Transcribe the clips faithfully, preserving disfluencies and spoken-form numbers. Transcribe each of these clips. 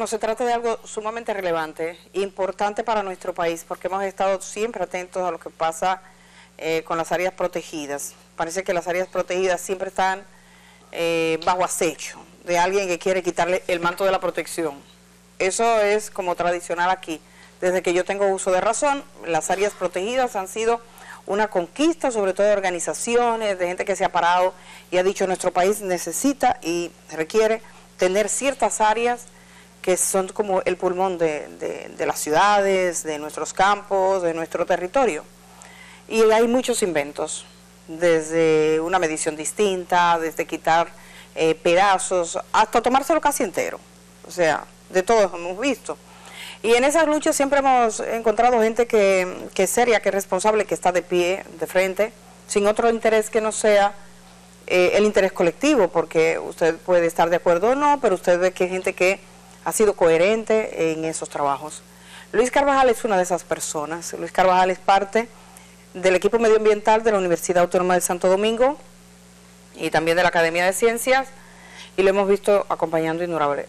Bueno, se trata de algo sumamente relevante, importante para nuestro país, porque hemos estado siempre atentos a lo que pasa eh, con las áreas protegidas. Parece que las áreas protegidas siempre están eh, bajo acecho de alguien que quiere quitarle el manto de la protección. Eso es como tradicional aquí. Desde que yo tengo uso de razón, las áreas protegidas han sido una conquista, sobre todo de organizaciones, de gente que se ha parado y ha dicho nuestro país necesita y requiere tener ciertas áreas que son como el pulmón de, de, de las ciudades, de nuestros campos, de nuestro territorio. Y hay muchos inventos, desde una medición distinta, desde quitar eh, pedazos, hasta tomárselo casi entero. O sea, de todos hemos visto. Y en esas luchas siempre hemos encontrado gente que, que es seria, que es responsable, que está de pie, de frente, sin otro interés que no sea eh, el interés colectivo, porque usted puede estar de acuerdo o no, pero usted ve que hay gente que ha sido coherente en esos trabajos. Luis Carvajal es una de esas personas. Luis Carvajal es parte del equipo medioambiental de la Universidad Autónoma de Santo Domingo y también de la Academia de Ciencias, y lo hemos visto acompañando innumerables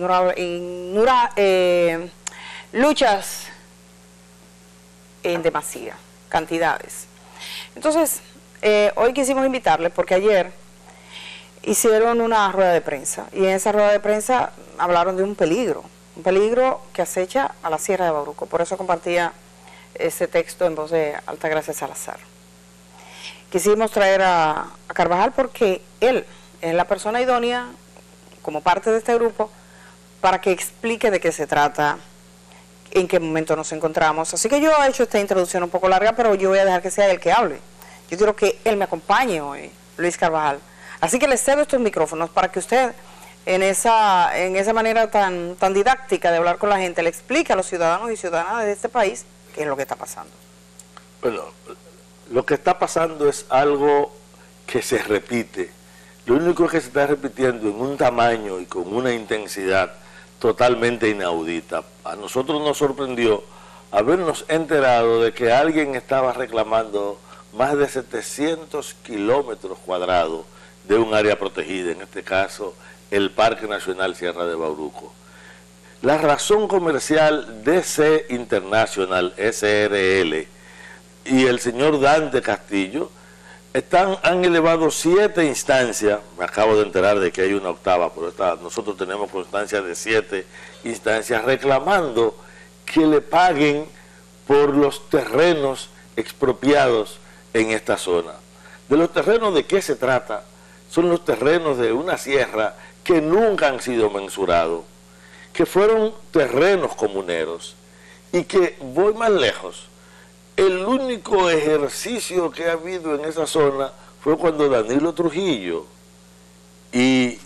eh, luchas en demasía, cantidades. Entonces, eh, hoy quisimos invitarle porque ayer hicieron una rueda de prensa, y en esa rueda de prensa hablaron de un peligro, un peligro que acecha a la Sierra de Bauruco. Por eso compartía ese texto en voz de Altagracia Salazar. Quisimos traer a, a Carvajal porque él es la persona idónea, como parte de este grupo, para que explique de qué se trata, en qué momento nos encontramos. Así que yo he hecho esta introducción un poco larga, pero yo voy a dejar que sea él que hable. Yo quiero que él me acompañe hoy, Luis Carvajal. Así que le cedo estos micrófonos para que usted, en esa, en esa manera tan, tan didáctica de hablar con la gente, le explique a los ciudadanos y ciudadanas de este país qué es lo que está pasando. Bueno, lo que está pasando es algo que se repite. Lo único que se está repitiendo en un tamaño y con una intensidad totalmente inaudita. A nosotros nos sorprendió habernos enterado de que alguien estaba reclamando más de setecientos kilómetros cuadrados de un área protegida, en este caso el Parque Nacional Sierra de Bauruco. La razón comercial D C International, S R L, y el señor Dante Castillo están, han elevado siete instancias. Me acabo de enterar de que hay una octava, pero esta, nosotros tenemos constancia de siete instancias reclamando que le paguen por los terrenos expropiados en esta zona. ¿De los terrenos de qué se trata? Son los terrenos de una sierra que nunca han sido mensurados, que fueron terrenos comuneros, y que, voy más lejos, el único ejercicio que ha habido en esa zona fue cuando Danilo Trujillo y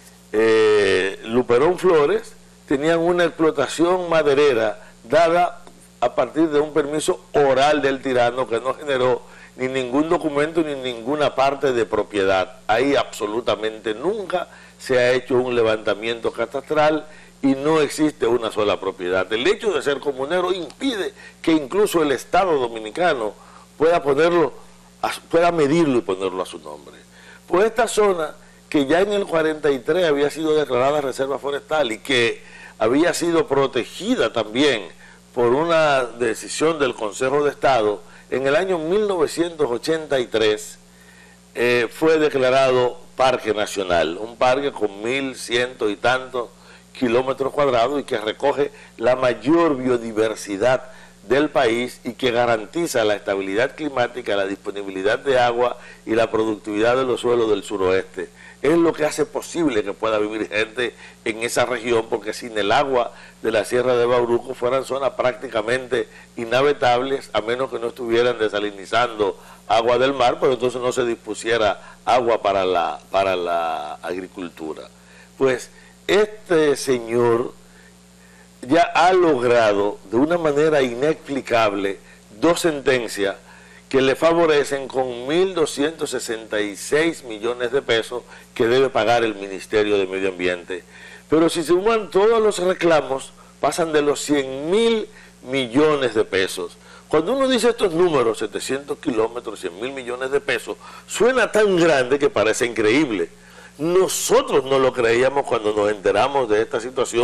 eh, Luperón Flores tenían una explotación maderera dada a partir de un permiso oral del tirano que no generó ni ningún documento ni ninguna parte de propiedad. Ahí absolutamente nunca se ha hecho un levantamiento catastral y no existe una sola propiedad. El hecho de ser comunero impide que incluso el Estado dominicano pueda ponerlo, pueda medirlo y ponerlo a su nombre. Pues esta zona, que ya en el cuarenta y tres había sido declarada reserva forestal y que había sido protegida también por una decisión del Consejo de Estado, en el año mil novecientos ochenta y tres eh, fue declarado Parque Nacional, un parque con mil ciento y tantos kilómetros cuadrados y que recoge la mayor biodiversidad del país y que garantiza la estabilidad climática, la disponibilidad de agua y la productividad de los suelos del suroeste. Es lo que hace posible que pueda vivir gente en esa región, porque sin el agua de la Sierra de Bauruco fueran zonas prácticamente inhabitables, a menos que no estuvieran desalinizando agua del mar, pero entonces no se dispusiera agua para la, para la agricultura. Pues este señor ya ha logrado de una manera inexplicable dos sentencias que le favorecen con mil doscientos sesenta y seis millones de pesos que debe pagar el Ministerio de Medio Ambiente. Pero si se suman todos los reclamos, pasan de los cien mil millones de pesos. Cuando uno dice estos números, setecientos kilómetros, cien mil millones de pesos, suena tan grande que parece increíble. Nosotros no lo creíamos cuando nos enteramos de esta situación,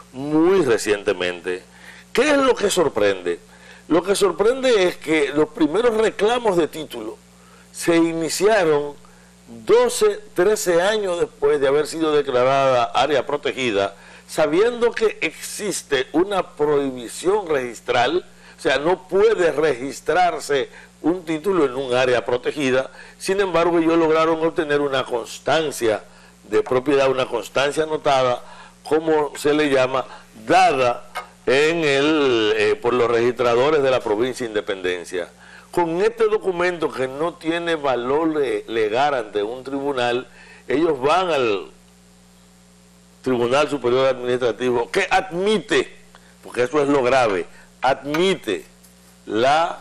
muy recientemente. ¿Qué es lo que sorprende? Lo que sorprende es que los primeros reclamos de título se iniciaron doce, trece años después de haber sido declarada área protegida, sabiendo que existe una prohibición registral, o sea, no puede registrarse un título en un área protegida. Sin embargo, ellos lograron obtener una constancia de propiedad, una constancia anotada, como se le llama, dada en el, eh, por los registradores de la provincia de Independencia. Con este documento, que no tiene valor legal ante un tribunal, ellos van al Tribunal Superior Administrativo, que admite, porque eso es lo grave, admite la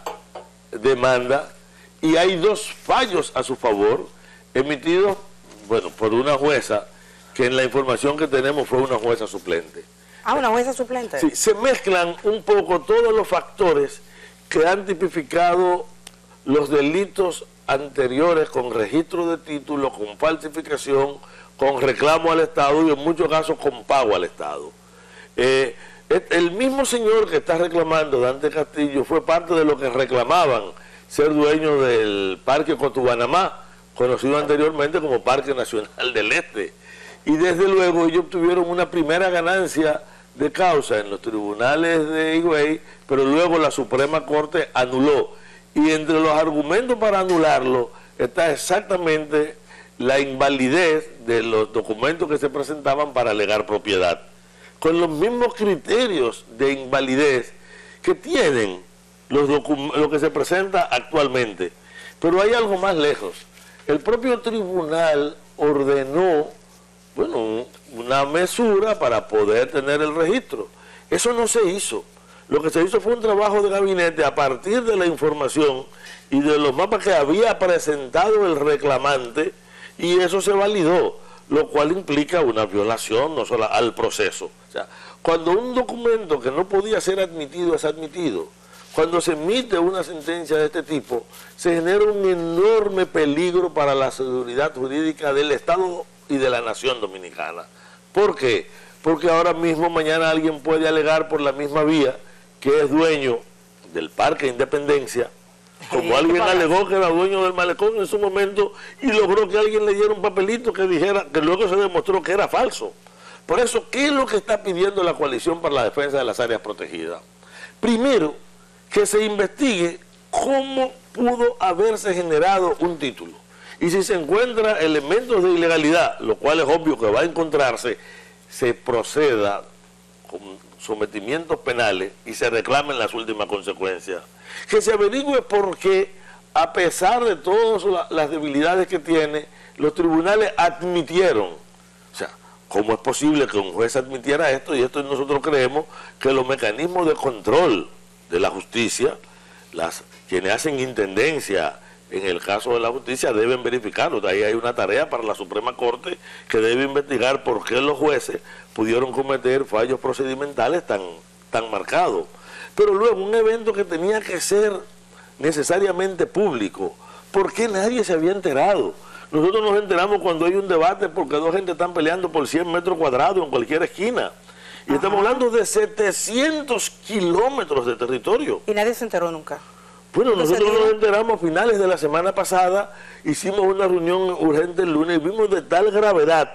demanda, y hay dos fallos a su favor, emitidos, bueno, por una jueza, que en la información que tenemos fue una jueza suplente. Ah, una jueza suplente. Sí, se mezclan un poco todos los factores que han tipificado los delitos anteriores con registro de título, con falsificación, con reclamo al Estado y en muchos casos con pago al Estado. Eh, el mismo señor que está reclamando, Dante Castillo, fue parte de lo que reclamaban ser dueño del Parque Cotubanamá, conocido anteriormente como Parque Nacional del Este. Y desde luego ellos obtuvieron una primera ganancia de causa en los tribunales de Higüey, pero luego la Suprema Corte anuló. Y entre los argumentos para anularlo está exactamente la invalidez de los documentos que se presentaban para alegar propiedad, con los mismos criterios de invalidez que tienen los lo que se presenta actualmente. Pero hay algo más lejos. El propio tribunal ordenó, bueno, una mesura para poder tener el registro. Eso no se hizo. Lo que se hizo fue un trabajo de gabinete a partir de la información y de los mapas que había presentado el reclamante, y eso se validó, lo cual implica una violación no solo al proceso. O sea, cuando un documento que no podía ser admitido es admitido, cuando se emite una sentencia de este tipo, se genera un enorme peligro para la seguridad jurídica del Estado y de la nación dominicana. ¿Por qué? Porque ahora mismo, mañana, alguien puede alegar por la misma vía que es dueño del Parque Independencia, como alguien alegó que era dueño del malecón en su momento y logró que alguien le diera un papelito que dijera, que luego se demostró que era falso. Por eso, ¿qué es lo que está pidiendo la Coalición para la Defensa de las Áreas Protegidas? Primero, que se investigue cómo pudo haberse generado un título. Y si se encuentra elementos de ilegalidad, lo cual es obvio que va a encontrarse, se proceda con sometimientos penales y se reclamen las últimas consecuencias. Que se averigüe por qué, a pesar de todas las debilidades que tiene, los tribunales admitieron. O sea, ¿cómo es posible que un juez admitiera esto? Y esto nosotros creemos que los mecanismos de control de la justicia, las quienes hacen intendencia en el caso de la justicia, deben verificarlo. De ahí hay una tarea para la Suprema Corte que debe investigar por qué los jueces pudieron cometer fallos procedimentales tan, tan marcados. Pero luego, un evento que tenía que ser necesariamente público, ¿por qué nadie se había enterado? Nosotros nos enteramos cuando hay un debate porque dos gente están peleando por cien metros cuadrados en cualquier esquina. Y Ajá. estamos hablando de setecientos kilómetros de territorio. Y nadie se enteró nunca. Bueno, nosotros nos enteramos a finales de la semana pasada, hicimos una reunión urgente el lunes y vimos de tal gravedad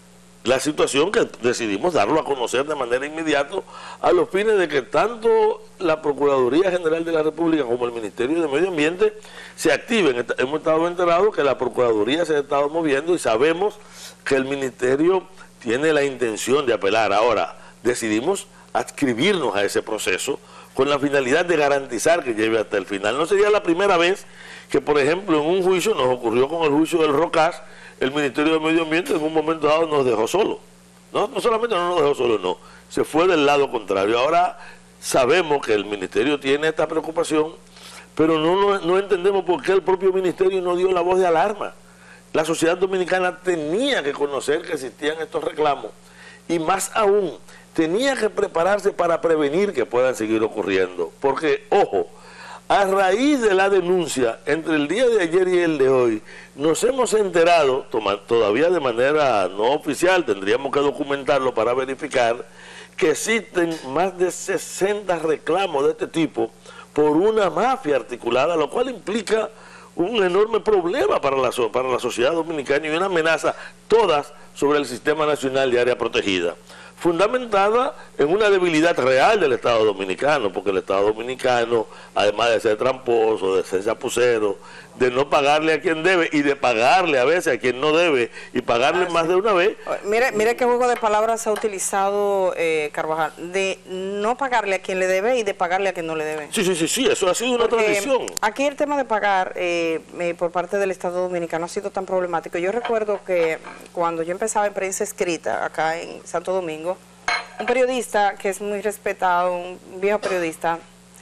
la situación que decidimos darlo a conocer de manera inmediata, a los fines de que tanto la Procuraduría General de la República como el Ministerio de Medio Ambiente se activen. Hemos estado enterados que la Procuraduría se ha estado moviendo y sabemos que el Ministerio tiene la intención de apelar. Ahora, decidimos adscribirnos a ese proceso con la finalidad de garantizar que lleve hasta el final. No sería la primera vez que, por ejemplo, en un juicio, nos ocurrió con el juicio del Rocas, el Ministerio de Medio Ambiente en un momento dado nos dejó solo. No, no solamente no nos dejó solo, no, se fue del lado contrario. Ahora sabemos que el Ministerio tiene esta preocupación, pero no, no, no entendemos por qué el propio Ministerio no dio la voz de alarma. La sociedad dominicana tenía que conocer que existían estos reclamos y más aún, tenía que prepararse para prevenir que puedan seguir ocurriendo. Porque, ojo, a raíz de la denuncia, entre el día de ayer y el de hoy, nos hemos enterado, todavía de manera no oficial, tendríamos que documentarlo para verificar, que existen más de sesenta reclamos de este tipo por una mafia articulada, lo cual implica un enorme problema para la, para la sociedad dominicana y una amenaza, todas sobre el Sistema Nacional de Área Protegida, fundamentada en una debilidad real del Estado Dominicano, porque el Estado Dominicano, además de ser tramposo, de ser chapucero, de no pagarle a quien debe y de pagarle a veces a quien no debe y pagarle ah, más sí. de una vez. Mire, mire qué juego de palabras ha utilizado eh, Carvajal, de no pagarle a quien le debe y de pagarle a quien no le debe. Sí, sí, sí, sí, eso ha sido una porque tradición. Aquí el tema de pagar eh, eh, por parte del Estado Dominicano ha sido tan problemático. Yo recuerdo que cuando yo empezaba en prensa escrita acá en Santo Domingo, un periodista que es muy respetado, un viejo periodista,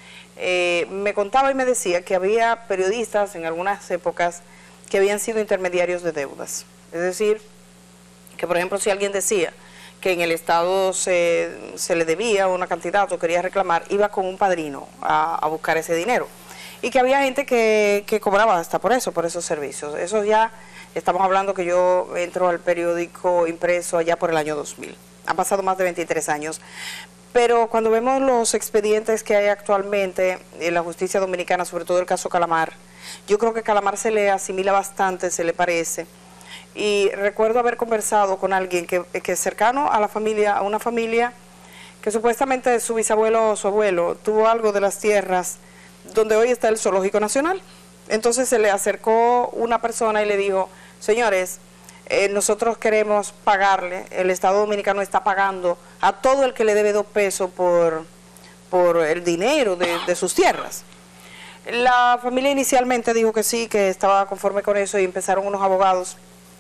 eh, me contaba y me decía que había periodistas en algunas épocas que habían sido intermediarios de deudas. Es decir, que por ejemplo si alguien decía que en el Estado se, se le debía una cantidad o quería reclamar, iba con un padrino a, a buscar ese dinero. Y que había gente que, que cobraba hasta por eso, por esos servicios. Eso ya, estamos hablando que yo entro al periódico impreso allá por el año dos mil. Han pasado más de veintitrés años. Pero cuando vemos los expedientes que hay actualmente en la justicia dominicana, sobre todo el caso Calamar, yo creo que Calamar se le asimila bastante, se le parece. Y recuerdo haber conversado con alguien que, que es cercano a la familia, a una familia que supuestamente su bisabuelo o su abuelo tuvo algo de las tierras donde hoy está el Zoológico Nacional. Entonces se le acercó una persona y le dijo, señores, Eh, nosotros queremos pagarle, el Estado Dominicano está pagando a todo el que le debe dos pesos por, por el dinero de, de sus tierras. La familia inicialmente dijo que sí, que estaba conforme con eso y empezaron unos abogados,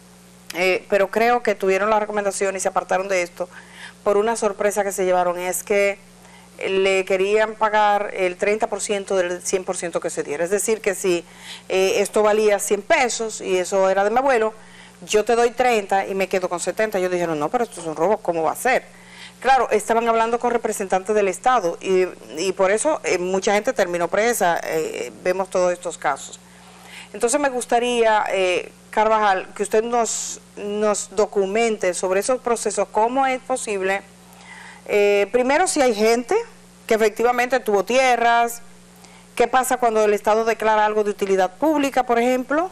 eh, pero creo que tuvieron la recomendación y se apartaron de esto por una sorpresa que se llevaron, es que le querían pagar el treinta por ciento del cien por ciento que se diera. Es decir, que si eh, esto valía cien pesos y eso era de mi abuelo, yo te doy treinta y me quedo con setenta. Ellos dijeron, no, pero esto es un robo, ¿cómo va a ser? Claro, estaban hablando con representantes del Estado y, y por eso eh, mucha gente terminó presa, eh, vemos todos estos casos. Entonces me gustaría, eh, Carvajal, que usted nos, nos documente sobre esos procesos, cómo es posible, eh, primero si hay gente que efectivamente tuvo tierras, qué pasa cuando el Estado declara algo de utilidad pública, por ejemplo.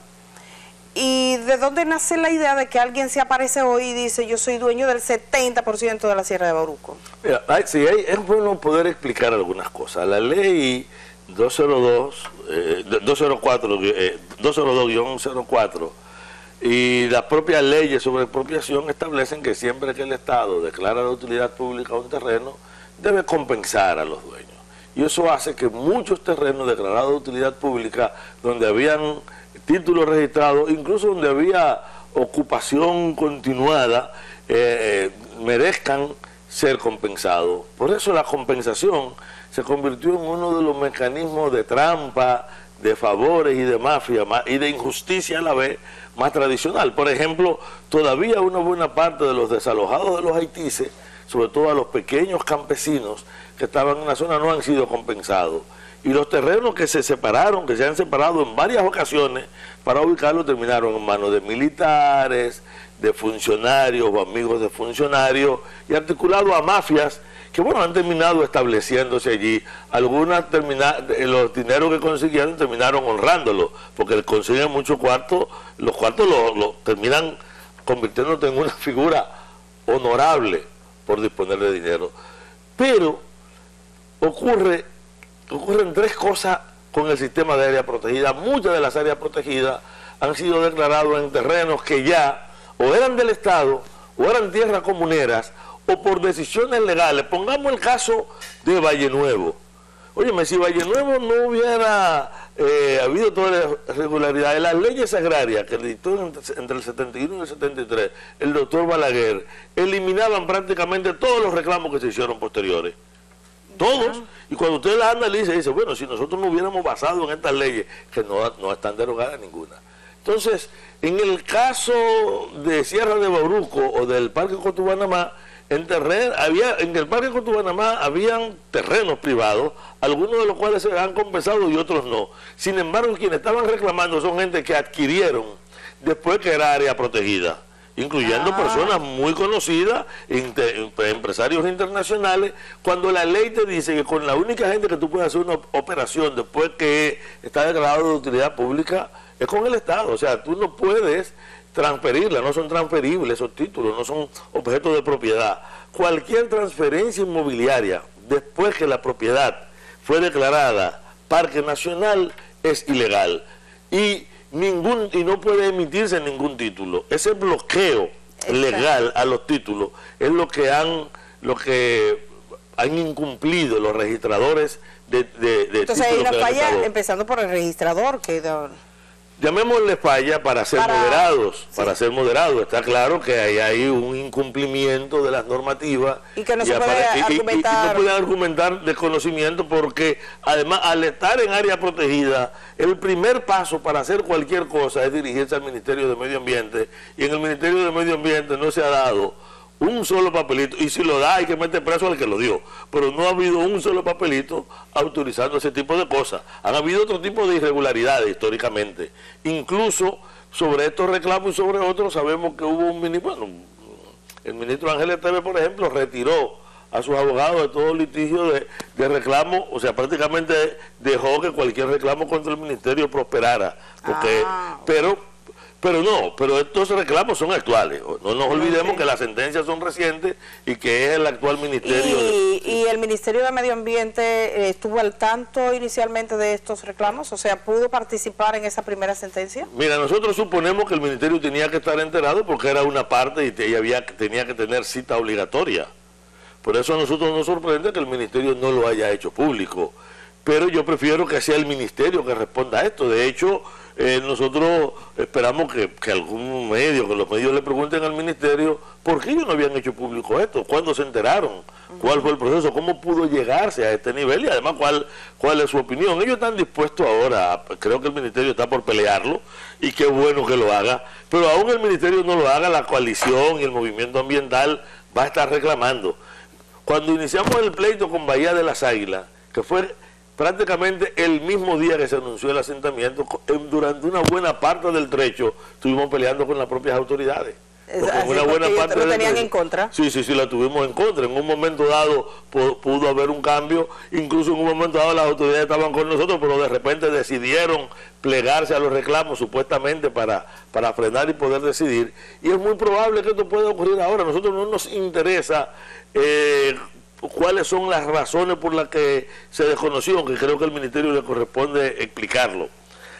¿Y de dónde nace la idea de que alguien se aparece hoy y dice yo soy dueño del setenta por ciento de la Sierra de Bauruco? Mira, hay, sí, hay, es bueno poder explicar algunas cosas. La ley doscientos dos, eh, doscientos cuatro, eh, doscientos dos guión cero cuatro y las propias leyes sobre expropiación establecen que siempre que el Estado declara de utilidad pública un terreno, debe compensar a los dueños. Y eso hace que muchos terrenos declarados de utilidad pública, donde habían títulos registrados, incluso donde había ocupación continuada, eh, merezcan ser compensados. Por eso la compensación se convirtió en uno de los mecanismos de trampa, de favores y de mafia y de injusticia a la vez más tradicional. Por ejemplo, todavía una buena parte de los desalojados de los haitises, sobre todo a los pequeños campesinos que estaban en la zona, no han sido compensados. Y los terrenos que se separaron, que se han separado en varias ocasiones para ubicarlos, terminaron en manos de militares, de funcionarios o amigos de funcionarios y articulados a mafias que, bueno, han terminado estableciéndose allí. Algunas, termina, los dineros que consiguieron terminaron honrándolos, porque consiguen muchos cuartos, los cuartos los lo terminan convirtiéndose en una figura honorable por disponer de dinero. Pero ocurre... ocurren tres cosas con el sistema de área protegida. Muchas de las áreas protegidas han sido declaradas en terrenos que ya o eran del Estado o eran tierras comuneras o por decisiones legales. Pongamos el caso de Valle Nuevo. Óyeme, si Valle Nuevo no hubiera eh, habido toda la irregularidad de las leyes agrarias que dictó entre el setenta y uno y el setenta y tres el doctor Balaguer, eliminaban prácticamente todos los reclamos que se hicieron posteriores. Todos. Y cuando usted las analiza, dice, bueno, si nosotros no hubiéramos basado en estas leyes, que no, no están derogadas ninguna. Entonces, en el caso de Sierra de Bauruco o del Parque Cotubanamá, en, terreno, había, en el Parque Cotubanamá habían terrenos privados, algunos de los cuales se han compensado y otros no. Sin embargo, quienes estaban reclamando son gente que adquirieron después que era área protegida. incluyendo Ah. personas muy conocidas, inter, empresarios internacionales, cuando la ley te dice que con la única gente que tú puedes hacer una operación después que está declarado de utilidad pública es con el Estado. O sea, tú no puedes transferirla, no son transferibles esos títulos, no son objetos de propiedad. Cualquier transferencia inmobiliaria después que la propiedad fue declarada Parque Nacional es ilegal y ningún y no puede emitirse ningún título. Ese bloqueo legal a los títulos es lo que han lo que han incumplido los registradores de, de, de Entonces hay una títulos falla creditadores. empezando por el registrador que da- Llamémosle falla para ser Para- moderados, sí. para ser moderados. Está claro que hay, hay un incumplimiento de las normativas. Y que no se puede apare- y- y- y- argumentar. Y no pueden argumentar desconocimiento porque además al estar en área protegida, el primer paso para hacer cualquier cosa es dirigirse al Ministerio de Medio Ambiente y en el Ministerio de Medio Ambiente no se ha dado un solo papelito, y si lo da hay que meter preso al que lo dio, pero no ha habido un solo papelito autorizando ese tipo de cosas. Han habido otro tipo de irregularidades históricamente, incluso sobre estos reclamos y sobre otros sabemos que hubo un ministro, bueno, el ministro Ángel Esteve, por ejemplo, retiró a sus abogados de todo litigio de, de reclamo, o sea, prácticamente dejó que cualquier reclamo contra el ministerio prosperara, porque, Ah. pero Pero no, pero estos reclamos son actuales. No nos olvidemos Ok. que las sentencias son recientes y que es el actual ministerio. Y, de- y el Ministerio de Medio Ambiente eh, estuvo al tanto inicialmente de estos reclamos, o sea, ¿pudo participar en esa primera sentencia? Mira, nosotros suponemos que el ministerio tenía que estar enterado porque era una parte y, te- y había, tenía que tener cita obligatoria. Por eso a nosotros nos sorprende que el ministerio no lo haya hecho público. Pero yo prefiero que sea el ministerio que responda a esto. De hecho, eh, nosotros esperamos que, que algún medio, que los medios le pregunten al ministerio por qué ellos no habían hecho público esto, cuándo se enteraron, cuál fue el proceso, cómo pudo llegarse a este nivel y además cuál, cuál es su opinión. Ellos están dispuestos ahora, creo que el ministerio está por pelearlo y qué bueno que lo haga, pero aún el ministerio no lo haga, la coalición y el movimiento ambiental va a estar reclamando. Cuando iniciamos el pleito con Bahía de las Águilas, que fue prácticamente el mismo día que se anunció el asentamiento, durante una buena parte del trecho estuvimos peleando con las propias autoridades. Porque Así, en una buena porque parte lo del tenían trecho- en contra. Sí, sí, sí, la tuvimos en contra. En un momento dado pu- pudo haber un cambio, incluso en un momento dado las autoridades estaban con nosotros, pero de repente decidieron plegarse a los reclamos supuestamente para, para frenar y poder decidir. Y es muy probable que esto pueda ocurrir ahora. A nosotros no nos interesa eh, cuáles son las razones por las que se desconoció, aunque creo que al ministerio le corresponde explicarlo.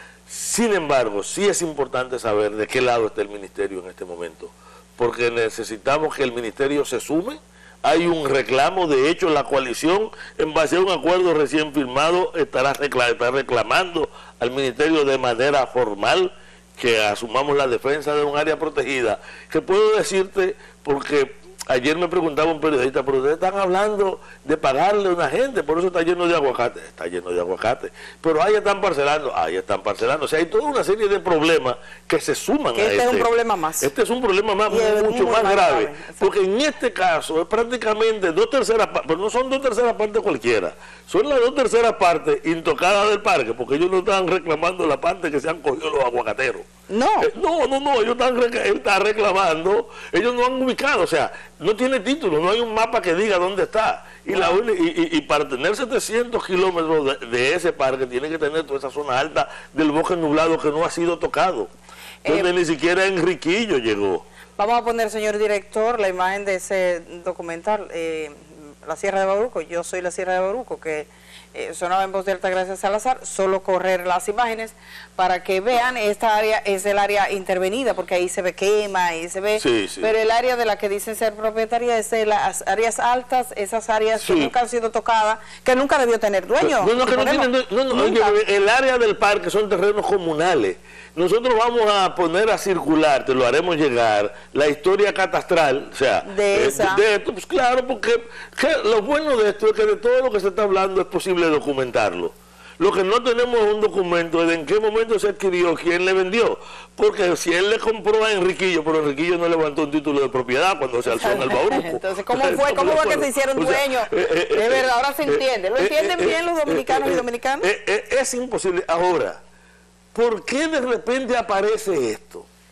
Sin embargo, sí es importante saber de qué lado está el ministerio en este momento, porque necesitamos que el ministerio se sume. Hay un reclamo, de hecho la coalición, en base a un acuerdo recién firmado, estará recla- está reclamando al ministerio de manera formal que asumamos la defensa de un área protegida, que puedo decirte porque ayer me preguntaba un periodista, pero ustedes están hablando de pagarle a una gente, por eso está lleno de aguacate. Está lleno de aguacate. Pero ahí están parcelando, ahí están parcelando. O sea, hay toda una serie de problemas que se suman Que a este este. es un problema más. Este es un problema más, Y es mucho muy más más grave. grave, exacto. Porque en este caso es prácticamente dos terceras partes, pero no son dos terceras partes cualquiera. Son las dos terceras partes intocadas del parque, porque ellos no están reclamando la parte que se han cogido los aguacateros. No. Eh, no, no, no, ellos están, rec- él está reclamando, ellos no han ubicado, o sea, no tiene título, no hay un mapa que diga dónde está. Y, la, uni- y, y- y para tener setecientos kilómetros de, de ese parque, tiene que tener toda esa zona alta del bosque nublado que no ha sido tocado, donde Eh, ni siquiera Enriquillo llegó. Vamos a poner, señor director, la imagen de ese documental, eh, La Sierra de Bauruco. Yo soy la Sierra de Bauruco, que eh, sonaba en voz de Altagracia Salazar. Solo correr las imágenes para que vean, esta área es el área intervenida, porque ahí se ve quema, ahí se ve, Sí, sí. pero el área de la que dicen ser propietaria es de las áreas altas, esas áreas Sí. que nunca han sido tocadas, que nunca debió tener dueño. No, no, que no Suponemos. tienen, no, no, Nunca. oye, el área del parque son terrenos comunales. Nosotros vamos a poner a circular, te lo haremos llegar, la historia catastral, o sea, De eh, esa. de esto, pues claro, porque que lo bueno de esto es que de todo lo que se está hablando es posible documentarlo. Lo que no tenemos es un documento de en qué momento se adquirió, quién le vendió, porque si él le compró a Enriquillo, pero Enriquillo no levantó un título de propiedad cuando se alzó en el Bauruco. Entonces, ¿cómo fue? ¿Cómo fue que se hicieron O sea, dueños? eh, eh, De eh, verdad, ahora se eh, entiende. ¿Lo eh, entienden eh, bien los eh, dominicanos eh, y eh, dominicanas? eh, eh, es imposible. Ahora, ¿por qué de repente aparece esto?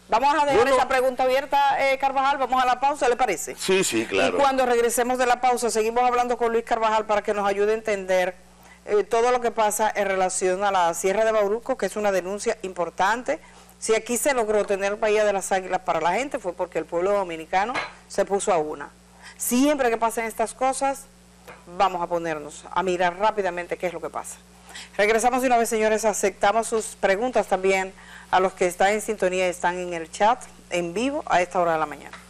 Vamos a dejar Bueno, esa pregunta abierta, eh, Carvajal, vamos a la pausa, ¿le parece? Sí, sí, claro. Y cuando regresemos de la pausa, seguimos hablando con Luis Carvajal para que nos ayude a entender eh, todo lo que pasa en relación a la Sierra de Bauruco, que es una denuncia importante. Si aquí se logró tener Bahía de las Águilas para la gente, fue porque el pueblo dominicano se puso a una. Siempre que pasen estas cosas, vamos a ponernos a mirar rápidamente qué es lo que pasa. Regresamos de una vez, señores, aceptamos sus preguntas también a los que están en sintonía y están en el chat en vivo a esta hora de la mañana.